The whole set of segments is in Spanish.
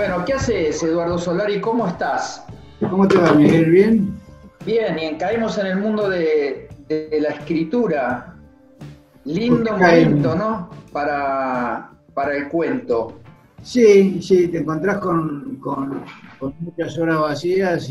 Bueno, ¿qué haces, Eduardo Solari? ¿Cómo estás? ¿Cómo te va, Miguel? ¿Bien? Bien, y caemos en el mundo de la escritura. ¿Por qué Lindo momento, caemos? ¿no? Para el cuento. Sí, sí, te encontrás con muchas horas vacías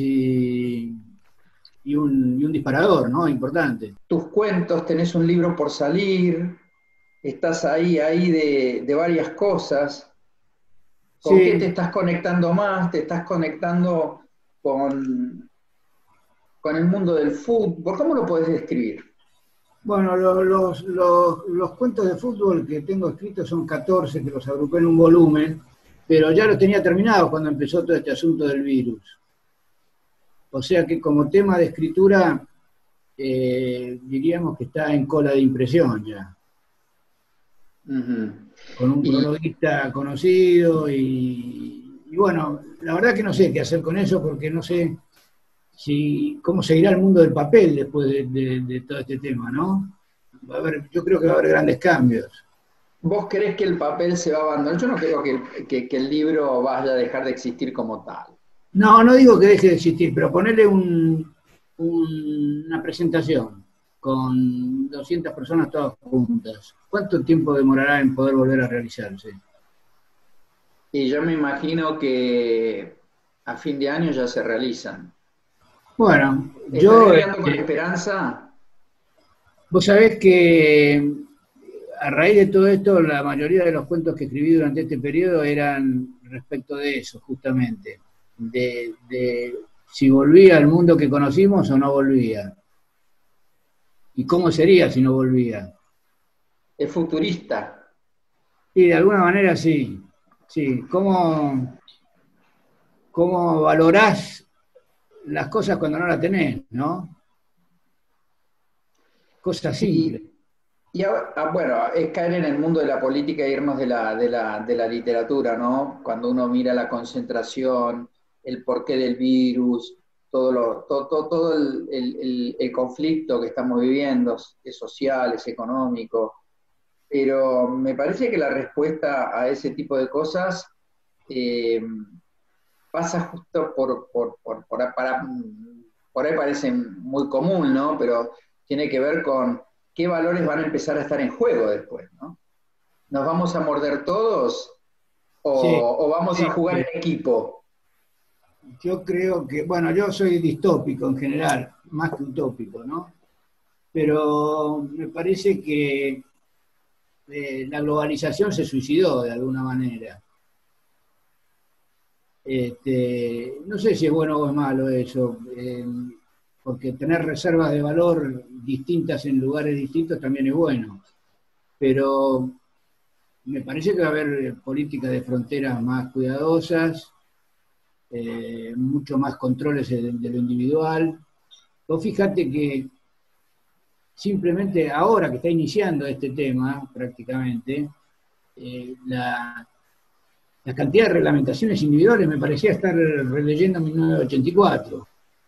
y un disparador, ¿no? Importante. Tus cuentos, tenés un libro por salir, estás ahí de varias cosas. ¿Con qué te Sí, estás conectando más? ¿Te estás conectando con, con el mundo del fútbol? ¿Cómo lo podés describir? bueno, los cuentos de fútbol que tengo escritos son 14, que los agrupé en un volumen, pero ya los tenía terminados cuando empezó todo este asunto del virus. O sea que como tema de escritura, diríamos que está en cola de impresión ya, Ujú. con un Y prologuista conocido y bueno, la verdad que no sé qué hacer con eso porque no sé si cómo seguirá el mundo del papel después de todo este tema, ¿no? Yo creo que va a haber grandes cambios. ¿Vos creés que el papel se va a abandonar? Yo no creo que el libro vaya a dejar de existir como tal. No, no digo que deje de existir, pero ponerle una presentación con 200 personas todas juntas. ¿Cuánto tiempo demorará en poder volver a realizarse? Y yo me imagino que a fin de año ya se realizan. Bueno, ¿Estaré yo, mirando con esperanza? vos sabés que a raíz de todo esto, la mayoría de los cuentos que escribí durante este periodo eran respecto de eso, justamente, de si volvía al mundo que conocimos o no volvía, y cómo sería si no volvía. Es futurista. Y de alguna manera sí, sí, cómo valorás las cosas cuando no las tenés, ¿no? Cosas simples. Y, y ahora, bueno, es caer en el mundo de la política e irnos de la literatura, ¿no? Cuando uno mira la concentración, el porqué del virus, todo el conflicto que estamos viviendo, es social, es económico. Pero me parece que la respuesta a ese tipo de cosas eh, pasa justo por ahí parece muy común, ¿no? Pero tiene que ver con qué valores van a empezar a estar en juego después, ¿no? ¿Nos vamos a morder todos Sí, o vamos a jugar sí, en equipo? yo creo que, bueno, yo soy distópico en general, más que utópico, ¿no? Pero me parece que la globalización se suicidó de alguna manera. No sé si es bueno o es malo eso, porque tener reservas de valor distintas en lugares distintos también es bueno, pero me parece que va a haber políticas de fronteras más cuidadosas, mucho más controles de lo individual. Vos fíjate que simplemente ahora que está iniciando este tema prácticamente, la cantidad de reglamentaciones individuales me parecía estar releyendo 1984.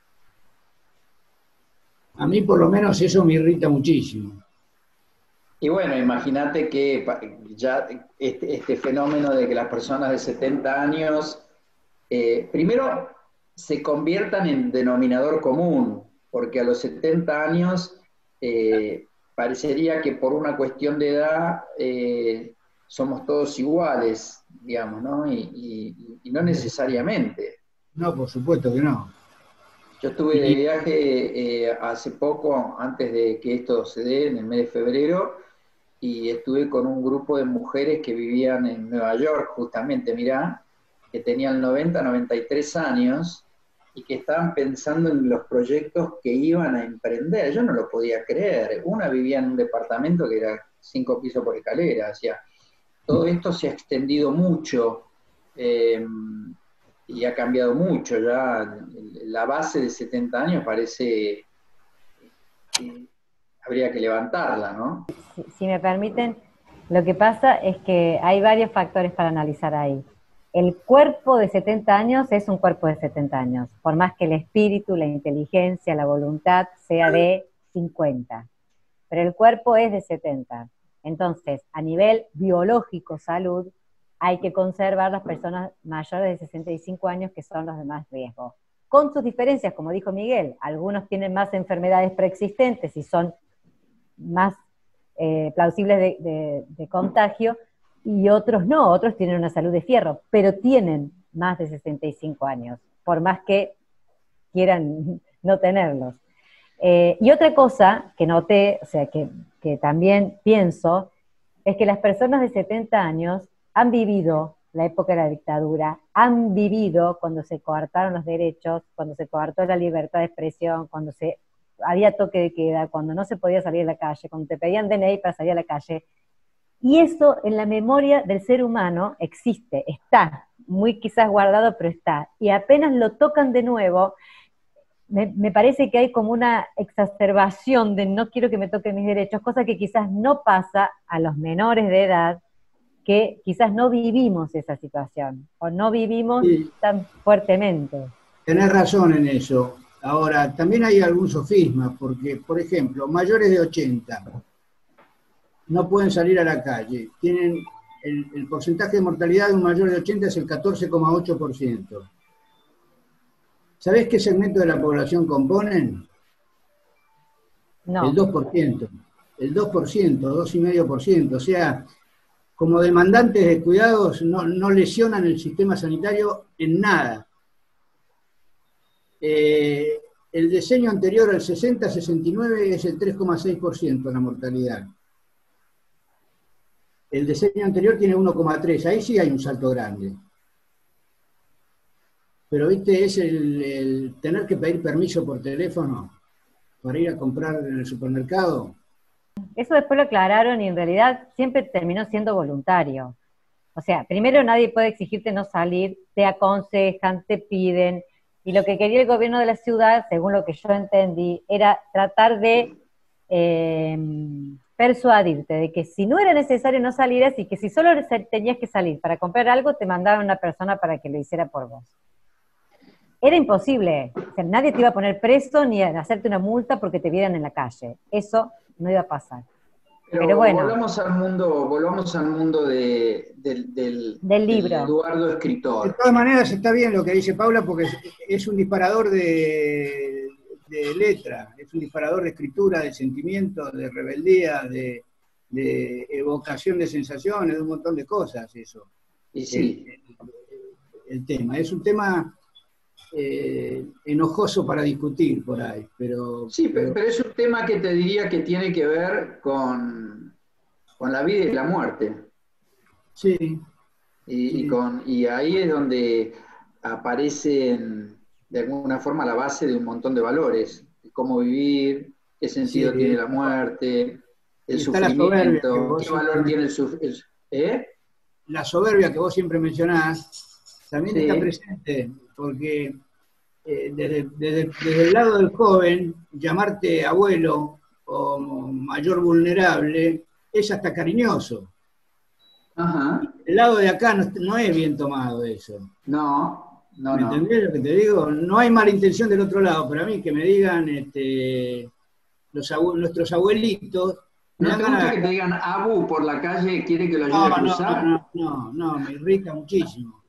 A mí por lo menos eso me irrita muchísimo. Y bueno, imagínate que ya este fenómeno de que las personas de 70 años, primero, se conviertan en denominador común, porque a los 70 años parecería que por una cuestión de edad somos todos iguales, digamos, ¿no? Y no necesariamente. No, por supuesto que no. Yo estuve de Y, viaje hace poco, antes de que esto se dé, en el mes de febrero, y estuve con un grupo de mujeres que vivían en Nueva York, justamente, mirá, que tenían 90, 93 años y que estaban pensando en los proyectos que iban a emprender. Yo no lo podía creer. Una vivía en un departamento que era 5 pisos por escalera. O sea, todo esto se ha extendido mucho eh, y ha cambiado mucho. Ya la base de 70 años parece que habría que levantarla, ¿no? Si me permiten, lo que pasa es que hay varios factores para analizar ahí. El cuerpo de 70 años es un cuerpo de 70 años, por más que el espíritu, la inteligencia, la voluntad sea de 50, pero el cuerpo es de 70. Entonces, a nivel biológico, salud, hay que conservar las personas mayores de 65 años, que son los de más riesgo. Con sus diferencias, como dijo Miguel, algunos tienen más enfermedades preexistentes y son más plausibles de contagio, y otros no, otros tienen una salud de fierro, pero tienen más de 65 años, por más que quieran no tenerlos. Y otra cosa que noté, o sea, que también pienso, es que las personas de 70 años han vivido la época de la dictadura, han vivido cuando se coartaron los derechos, cuando se coartó la libertad de expresión, cuando había toque de queda, cuando no se podía salir a la calle, cuando te pedían DNI para salir a la calle. Y eso en la memoria del ser humano existe, está, muy quizás guardado, pero está. Y apenas lo tocan de nuevo, me parece que hay como una exacerbación de no quiero que me toquen mis derechos, cosa que quizás no pasa a los menores de edad, que quizás no vivimos esa situación, o no vivimos tan fuertemente. Tenés razón en eso. Ahora, también hay algún sofisma, porque, por ejemplo, mayores de 80 no pueden salir a la calle. Tienen el porcentaje de mortalidad de un mayor de 80 es el 14,8%. ¿Sabés qué segmento de la población componen? No. El 2%. El 2%, 2,5%. O sea, como demandantes de cuidados no lesionan el sistema sanitario en nada. El diseño anterior al 60-69 es el 3,6% la mortalidad. El diseño anterior tiene 1,3%. Ahí sí hay un salto grande. Pero, viste, es el tener que pedir permiso por teléfono para ir a comprar en el supermercado. Eso después lo aclararon y en realidad siempre terminó siendo voluntario. O sea, primero nadie puede exigirte no salir, te aconsejan, te piden, y lo que quería el gobierno de la ciudad, según lo que yo entendí, era tratar de persuadirte de que si no era necesario no salieras, y que si solo tenías que salir para comprar algo, te mandaban una persona para que lo hiciera por vos. Era imposible, o sea, nadie te iba a poner preso ni a hacerte una multa porque te vieran en la calle. Eso no iba a pasar. Pero bueno. Volvamos al mundo del libro. Eduardo escritor. De todas maneras está bien lo que dice Paula, porque es un disparador de letra, es un disparador de escritura, de sentimiento, de rebeldía, de evocación de sensaciones, de un montón de cosas eso. Y sí. El tema. Es un tema enojoso para discutir por ahí, pero... Sí, pero es un tema que te diría que tiene que ver con la vida y la muerte. Sí. Y ahí es donde aparecen de alguna forma la base de un montón de valores, cómo vivir, qué sentido tiene la muerte, el sufrimiento, qué valor tiene el sufrimiento. La soberbia que vos siempre mencionás también está presente, porque desde el lado del joven, llamarte abuelo o mayor vulnerable es hasta cariñoso. Ajá. El lado de acá no es bien tomado eso. No. ¿Me entendés lo que te digo? No hay mala intención del otro lado, pero a mí que me digan nuestros abuelitos... ¿No te gusta que te digan abu por la calle, quiere que lo ayude a cruzar? No, me irrita muchísimo.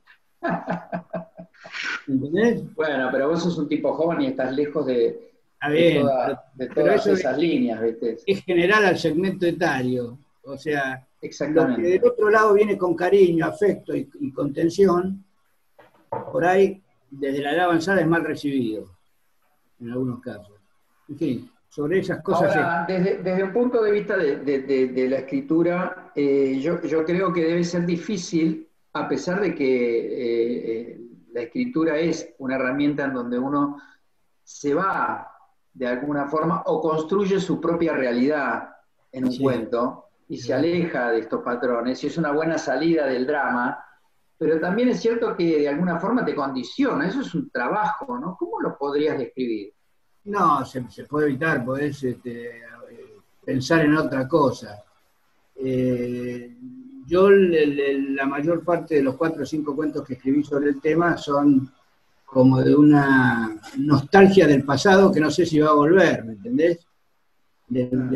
¿Entendés? Bueno, pero vos sos un tipo joven y estás lejos de todas esas líneas, ¿viste? Es general al segmento etario. O sea, exactamente. Lo que del otro lado viene con cariño, afecto y contención, por ahí, desde la edad avanzada es mal recibido, en algunos casos. En fin, sobre esas cosas... Ahora, desde un punto de vista de la escritura, yo creo que debe ser difícil, a pesar de que la escritura es una herramienta en donde uno se va, de alguna forma, o construye su propia realidad en un cuento, y se aleja de estos patrones, y es una buena salida del drama, pero también es cierto que de alguna forma te condiciona, eso es un trabajo, ¿no? ¿Cómo lo podrías describir? No, se puede evitar, podés pensar en otra cosa. Yo la mayor parte de los 4 o 5 cuentos que escribí sobre el tema son como de una nostalgia del pasado que no sé si va a volver, ¿me entendés?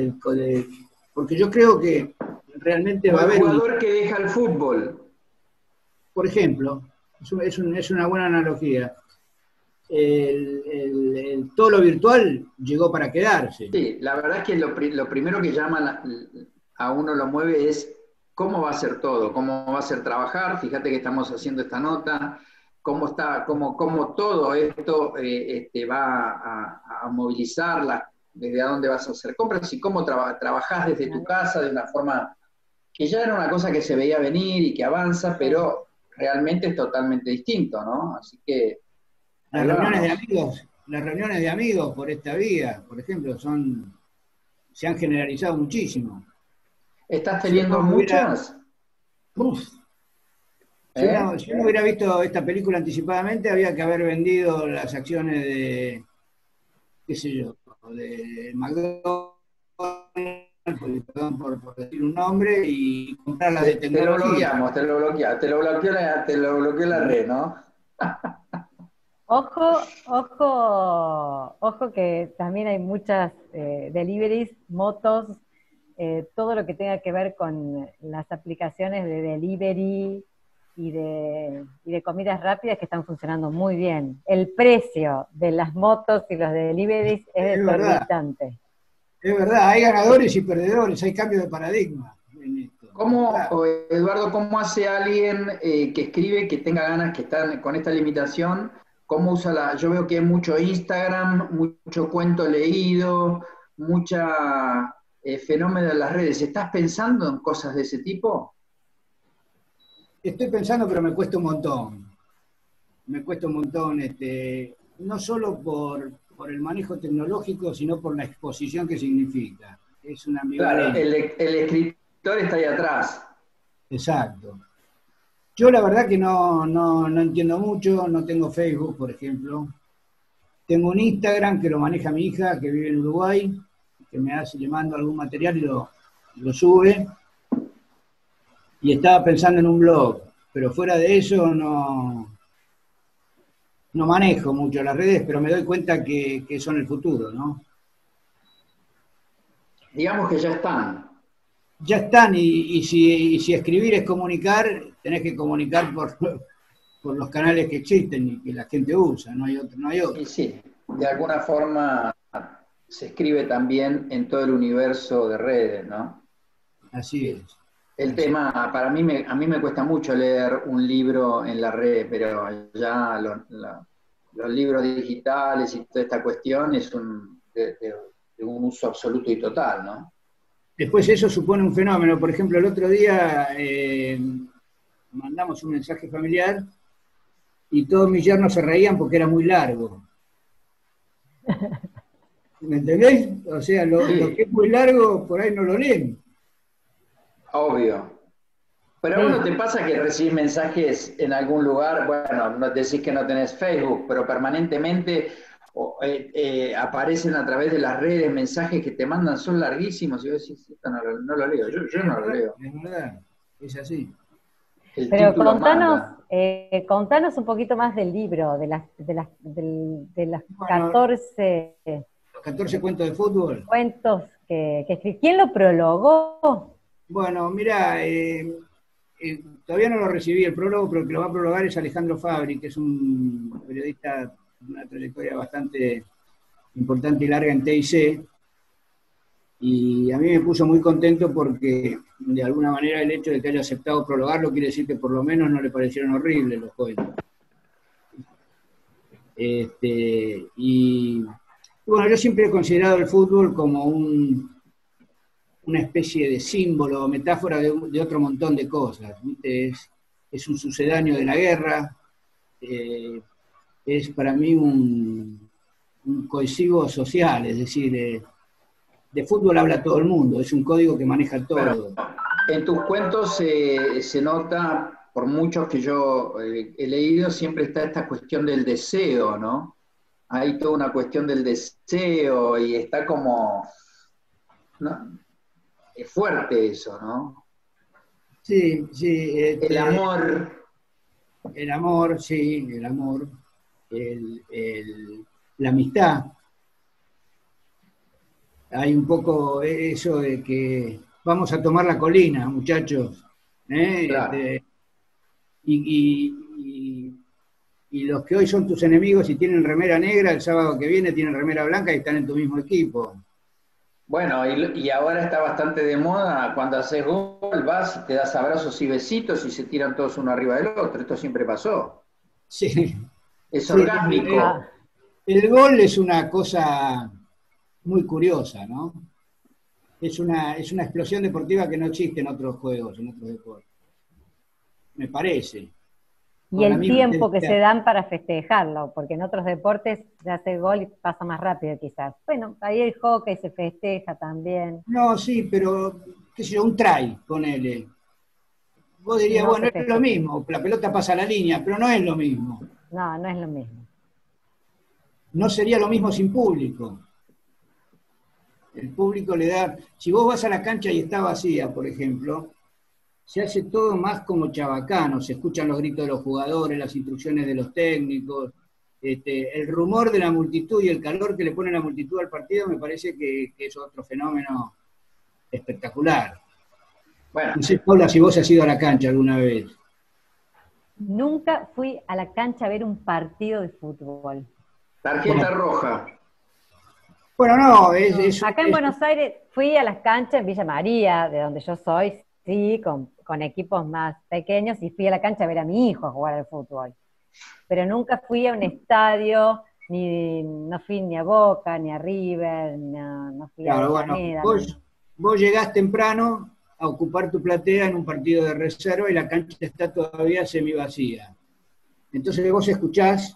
Porque yo creo que realmente va a haber... Un jugador que deja el fútbol. por ejemplo, es una buena analogía. Todo lo virtual llegó para quedarse. Sí, la verdad es que lo primero que llama a uno lo mueve es cómo va a ser todo, cómo va a ser trabajar. Fíjate que estamos haciendo esta nota, cómo todo esto va a movilizar, desde a dónde vas a hacer compras y cómo trabajás desde tu casa de una forma que ya era una cosa que se veía venir y que avanza, pero realmente es totalmente distinto, ¿no? Así que Las ahí reuniones de vamos. amigos, las reuniones de amigos por esta vía, por ejemplo, se han generalizado muchísimo. ¿Estás Si uno teniendo hubiera, muchas? uf, ¿Eh? si uno hubiera visto esta película anticipadamente, había que haber vendido las acciones de, qué sé yo, de McDonald's, perdón por decir un nombre, y comprarlas de Te lo tecnología. bloqueamos, te lo bloqueó la red, ¿no? Ojo que también hay muchas deliveries, motos, todo lo que tenga que ver con las aplicaciones de delivery y de comidas rápidas que están funcionando muy bien. El precio de las motos y los deliveries es Es verdad, desorbitante. es verdad, hay ganadores y perdedores, hay cambio de paradigma en esto, es ¿Cómo, verdad. Eduardo, cómo hace alguien que escribe, que tenga ganas, que está con esta limitación? ¿Cómo usa yo veo que hay mucho Instagram, mucho cuento leído, mucha fenómeno de las redes. ¿Estás pensando en cosas de ese tipo? Estoy pensando, pero me cuesta un montón. Me cuesta un montón, no solo por el manejo tecnológico, sino por la exposición que significa. Es una Claro, ambivalencia. el escritor está ahí atrás. Exacto. Yo la verdad que no entiendo mucho, no tengo Facebook, por ejemplo. Tengo un Instagram que lo maneja mi hija, que vive en Uruguay, que le mando algún material y lo sube. Y estaba pensando en un blog, pero fuera de eso no manejo mucho las redes, pero me doy cuenta que son el futuro, ¿no? Digamos que ya están. Ya están, y si escribir es comunicar, tenés que comunicar por los canales que existen y que la gente usa, no hay otro, no hay Y otro. sí, de alguna forma se escribe también en todo el universo de redes, ¿no? Así es. El Así. tema, para mí, a mí me cuesta mucho leer un libro en la red, pero ya los libros digitales y toda esta cuestión es de un uso absoluto y total, ¿no? Después eso supone un fenómeno. Por ejemplo, el otro día mandamos un mensaje familiar y todos mis yernos se reían porque era muy largo. ¿Me entendés? O sea, lo que Sí, es muy largo, por ahí no lo leen. obvio. Pero a uno Sí, te pasa que recibís mensajes en algún lugar, bueno, no decís que no tenés Facebook, pero permanentemente aparecen a través de las redes mensajes que te mandan, son larguísimos, y vos decís, esto no lo leo, yo Es no lo verdad, leo. es verdad, es así. El pero título manda. contanos un poquito más del libro, de las Bueno, 14 los 14 cuentos de fútbol. cuentos que escribí. ¿Quién lo prologó? Bueno, mira, todavía no lo recibí el prólogo, pero el que lo va a prologar es Alejandro Fabri, que es un periodista de una trayectoria bastante importante y larga en TIC. Y a mí me puso muy contento porque, de alguna manera, el hecho de que haya aceptado prologarlo quiere decir que por lo menos no le parecieron horribles los cuentos. Y bueno, yo siempre he considerado el fútbol como una especie de símbolo o metáfora de otro montón de cosas. Es un sucedáneo de la guerra, eh, es para mí un cohesivo social, es decir, de fútbol habla todo el mundo, es un código que maneja Bueno, todo. en tus cuentos se nota, por muchos que yo he leído, siempre está esta cuestión del deseo, ¿no? Hay toda una cuestión del deseo y está como, ¿no? Es fuerte eso, ¿no? Sí, sí, El amor. el amor, sí, el amor, la amistad. Hay un poco eso de que vamos a tomar la colina, muchachos. ¿eh? Claro. y los que hoy son tus enemigos y tienen remera negra, el sábado que viene tienen remera blanca y están en tu mismo equipo. Bueno, y ahora está bastante de moda, cuando haces gol, vas y te das abrazos y besitos y se tiran todos uno arriba del otro. Esto siempre pasó. Sí, Es sí, orgásmico. el gol es una cosa muy curiosa, ¿no? Es una explosión deportiva que no existe en otros juegos, en otros deportes. Me parece. Y Con la el misma tiempo que se intensidad. dan para festejarlo, porque en otros deportes se hace gol y pasa más rápido quizás. Bueno, ahí el hockey se festeja también. No, sí, pero, qué sé yo, un try, ponele. Vos dirías, No bueno, se es lo festeja. mismo, la pelota pasa la línea, pero no es lo mismo. No, no es lo mismo. No sería lo mismo sin público. El público le da, si vos vas a la cancha y está vacía, por ejemplo, se hace todo más como chabacano, se escuchan los gritos de los jugadores, las instrucciones de los técnicos, el rumor de la multitud y el calor que le pone la multitud al partido me parece que es otro fenómeno espectacular. Bueno, No sé, Paula, si vos has ido a la cancha alguna vez. Nunca fui a la cancha a ver un partido de fútbol. tarjeta Bueno, roja. bueno, no, Acá en Buenos Aires fui a las canchas en Villa María, de donde yo soy, sí, con equipos más pequeños, y fui a la cancha a ver a mi hijo jugar al fútbol. Pero nunca fui a un estadio, no fui ni a Boca, ni a River, no fui a claro, bueno, Avellaneda. vos llegás temprano a ocupar tu platea en un partido de reserva y la cancha está todavía semivacía. Entonces vos escuchás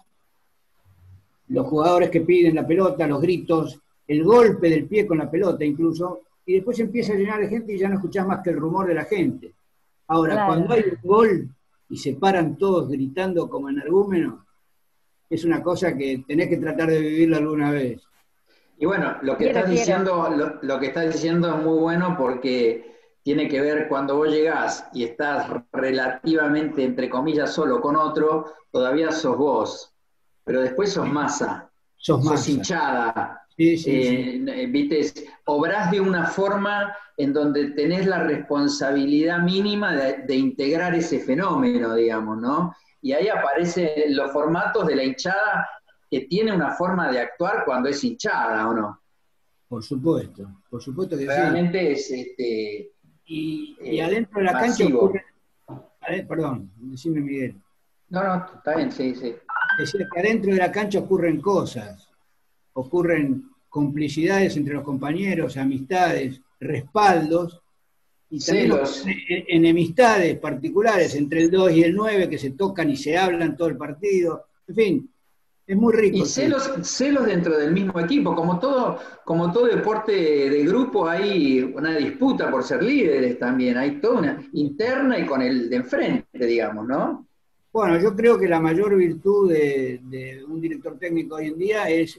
los jugadores que piden la pelota, los gritos, el golpe del pie con la pelota incluso, y después empieza a llenar de gente y ya no escuchás más que el rumor de la gente. Ahora, cuando Claro. hay un gol y se paran todos gritando como energúmenos, es una cosa que tenés que tratar de vivirla alguna vez. Y bueno, lo que Quiero, estás quiero. diciendo, lo que estás diciendo es muy bueno porque tiene que ver cuando vos llegás y estás relativamente, entre comillas, solo con otro, todavía sos vos, pero después sos masa, Sos sos masa. hinchada, Sí, sí, sí. viste, obrás de una forma en donde tenés la responsabilidad mínima de integrar ese fenómeno, digamos, ¿no? Y ahí aparecen los formatos de la hinchada que tiene una forma de actuar cuando es hinchada, ¿o no? Por supuesto que sí. Realmente es Y adentro de la cancha masivo. ocurre, perdón, decime Miguel, No, no, está bien, sí, sí. decía que adentro de la cancha ocurren cosas, ocurren complicidades entre los compañeros, amistades, respaldos, y también Celos. ocurren enemistades particulares entre el 2 y el 9 que se tocan y se hablan todo el partido. En fin, es muy rico Y el fútbol. celos dentro del mismo equipo, como todo deporte de grupo hay una disputa por ser líderes también, hay toda una interna y con el de enfrente, digamos, ¿no? Bueno, yo creo que la mayor virtud de un director técnico hoy en día es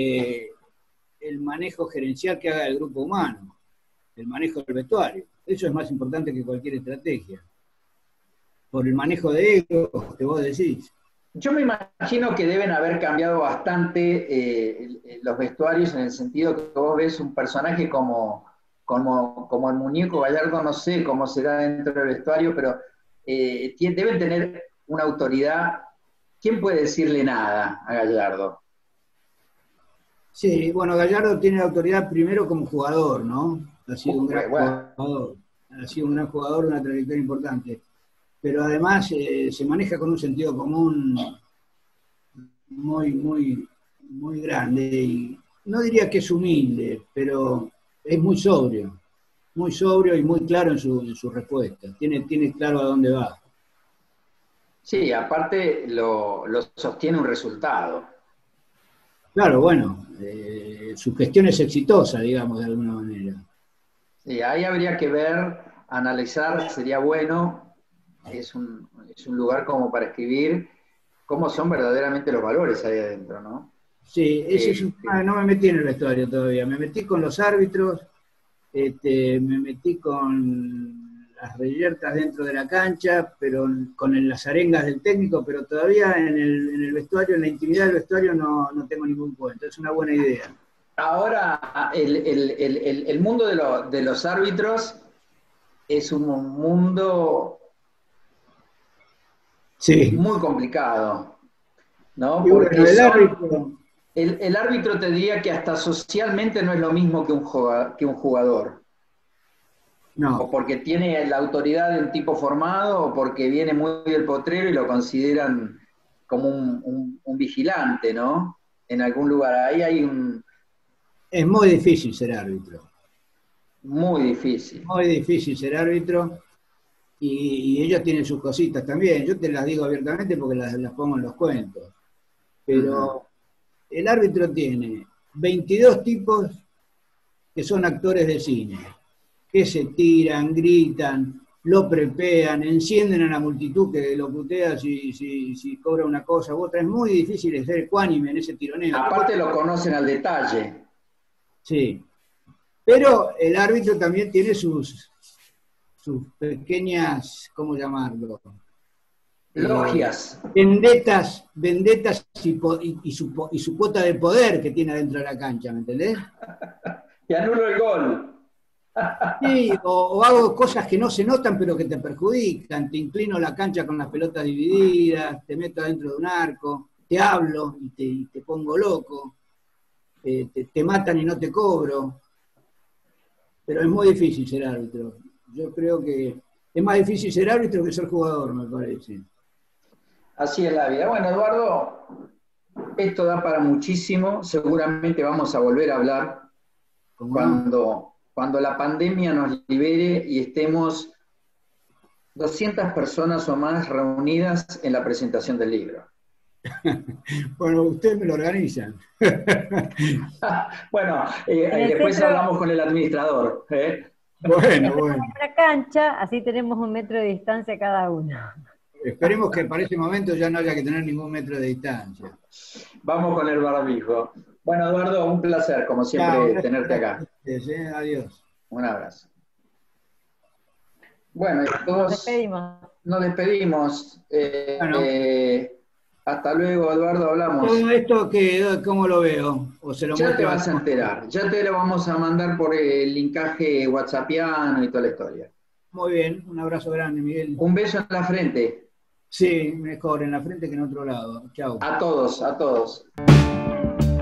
el manejo gerencial que haga el grupo humano, el manejo del vestuario. Eso es más importante que cualquier estrategia. Por el manejo de egos que vos decís. Yo me imagino que deben haber cambiado bastante los vestuarios en el sentido que vos ves un personaje como el muñeco Gallardo, no sé cómo será dentro del vestuario, pero deben tener una autoridad. ¿Quién puede decirle nada a Gallardo? Sí, bueno, Gallardo tiene autoridad primero como jugador, ¿no? Ha sido un gran Bueno, jugador. Ha sido un gran jugador, una trayectoria importante. Pero además se maneja con un sentido común muy, muy, muy grande. Y no diría que es humilde, pero es muy sobrio y muy claro en su respuesta. Tiene claro a dónde va. sí, aparte lo sostiene un resultado. Claro, bueno, su gestión es exitosa, digamos, de alguna manera. Sí, ahí habría que ver, analizar, sería bueno, es un lugar como para escribir cómo son verdaderamente los valores ahí adentro, ¿no? Sí, ese es un tema, Este, no me metí en el vestuario todavía, me metí con los árbitros, me metí con las reyertas dentro de la cancha, pero con las arengas del técnico, pero todavía en el vestuario, en la intimidad del vestuario no tengo ningún cuento, es una buena idea. ahora, el mundo de los árbitros es un mundo Sí. Muy complicado, ¿no? Y bueno, Porque el árbitro, el árbitro te diría que hasta socialmente no es lo mismo que un jugador. O no, porque tiene la autoridad de un tipo formado, o porque viene muy del potrero y lo consideran como un vigilante, ¿no? En algún lugar. Ahí hay un es muy difícil ser árbitro. muy difícil. Muy difícil ser árbitro. Y ellos tienen sus cositas también. Yo te las digo abiertamente porque las pongo en los cuentos. Pero el árbitro tiene 22 tipos que son actores de cine, que se tiran, gritan, lo prepean, encienden a la multitud que lo putea si cobra una cosa u otra. Es muy difícil ser ecuánime en ese tironeo. Aparte lo conocen al detalle. Sí, pero el árbitro también tiene sus pequeñas, ¿cómo llamarlo? Logias. Vendetas y su cuota de poder que tiene dentro de la cancha, ¿me entendés? Y anulo el gol. Sí, o hago cosas que no se notan pero que te perjudican, te inclino la cancha con las pelotas divididas, te meto dentro de un arco, te hablo y te pongo loco, te matan y no te cobro, pero es muy difícil ser árbitro. Yo creo que es más difícil ser árbitro que ser jugador, me parece. Así es la vida. Bueno, Eduardo, esto da para muchísimo. Seguramente vamos a volver a hablar ¿Cómo no? cuando la pandemia nos libere y estemos 200 personas o más reunidas en la presentación del libro. Bueno, ustedes me lo organizan. Bueno, En el después centro, hablamos con el administrador. Bueno, después bueno. en una cancha, así tenemos 1 metro de distancia cada uno. Esperemos que para ese momento ya no haya que tener ningún metro de distancia. Vamos con el barbijo. Bueno, Eduardo, un placer, como Chao, siempre, gracias tenerte a acá. ustedes, adiós. Un abrazo. Bueno, Nos todos despedimos. nos despedimos. Bueno, Hasta luego, Eduardo, todo hablamos. esto, ¿cómo lo veo? ¿O se lo Ya te muestro a vas a enterar, ya te lo vamos a mandar por el linkaje whatsappiano y toda la historia. Muy bien, un abrazo grande, Miguel. Un beso en la frente. Sí, mejor en la frente que en otro lado. Chao. A todos, a todos.